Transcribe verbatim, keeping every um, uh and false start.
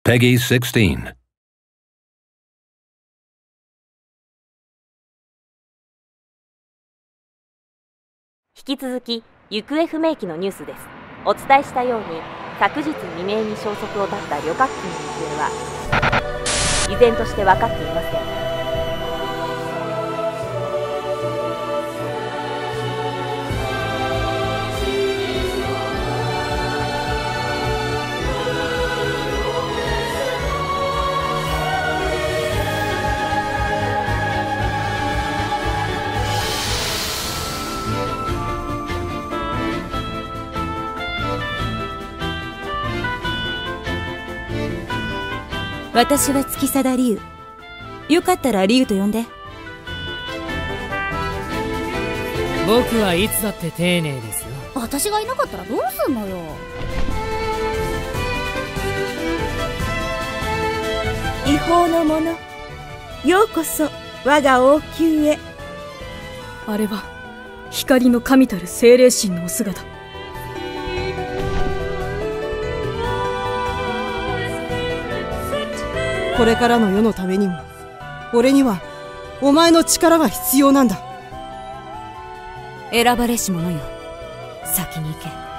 Peggy sixteen. 引き続き行方不明機のニュースです。お伝えしたように昨日未明に消息を絶った旅客機の行方は依然として分かっていません。 私は月貞理由。よかったら理由と呼んで。 僕はいつだって丁寧ですよ。 私がいなかったらどうすんのよ。 違法の者、ようこそ我が王宮へ。 あれは光の神たる精霊神のお姿。 これからの世のためにも俺にはお前の力が必要なんだ。 選ばれし者よ、先に行け。